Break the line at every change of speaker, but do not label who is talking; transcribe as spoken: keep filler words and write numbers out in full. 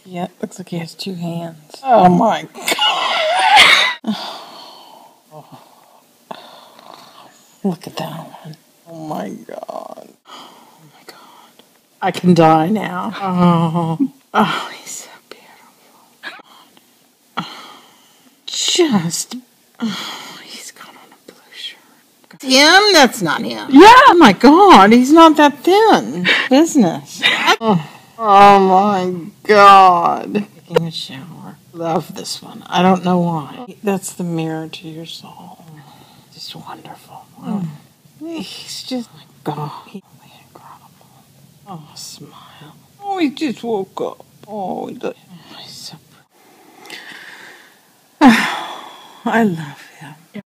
Yeah, looks like he has two hands. Oh my god. Look at that one. Oh my god. Oh my god. I can die now. Oh. Oh, he's so beautiful. Oh, just. Oh, he's got on a blue shirt. Him? That's not him. Yeah, oh my god, he's not that thin. Business. Oh, oh my god. Taking a shower. Love this one. I don't know why. That's the mirror to your soul. Just wonderful. Oh. He's just, oh my god. He's incredible. Oh, smile. Oh, he just woke up. Oh, he look. Oh, he's so pretty. Oh, I love him.